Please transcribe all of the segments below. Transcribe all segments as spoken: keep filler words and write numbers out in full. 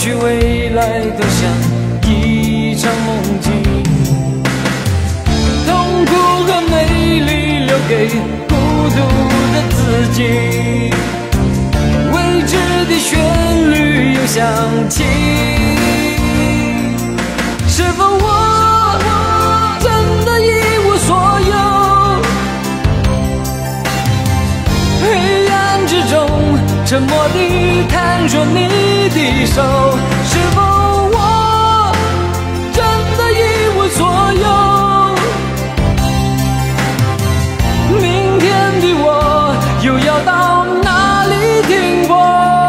去未来都像一场梦境，痛苦和美丽留给孤独的自己，未知的旋律又响起，是否我真的一无所有？黑暗之中沉默地探索你的手，是否我真的一无所有？明天的我又要到哪里停泊？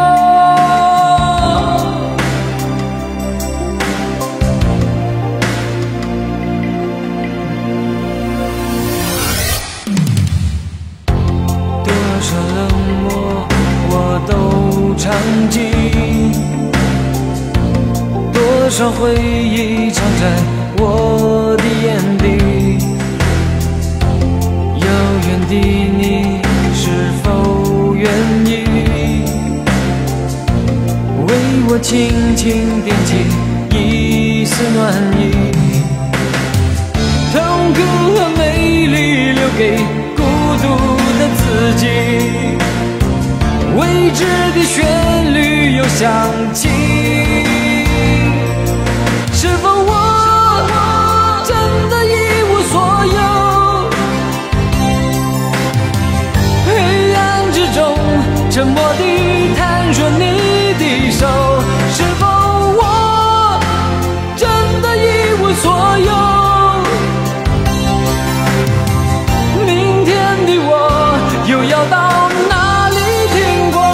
多少冷漠我都尝尽，多少回忆藏在我的眼底，遥远的你是否愿意为我轻轻点起一丝暖意？痛苦和美丽留给孤独的自己，未知的旋律又响起，是否我真的一无所有？黑暗之中沉默地探索你的手，是否我真的一无所有？明天的我又要到哪里停泊？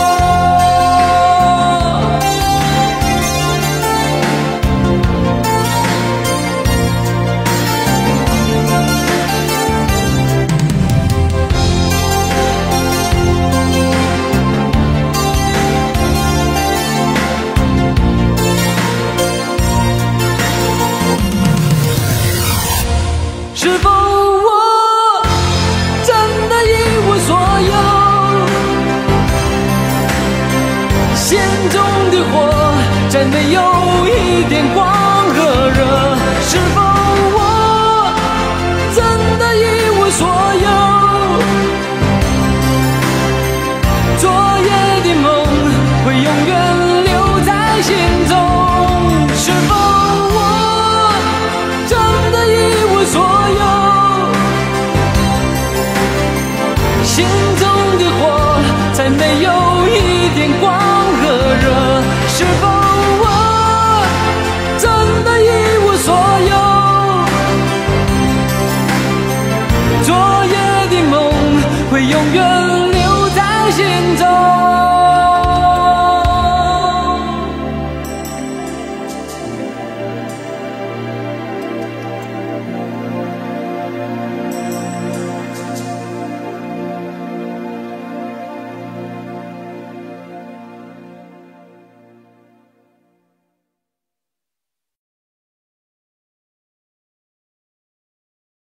是否我真的一无所有？心中的火再没有一点光和热，是否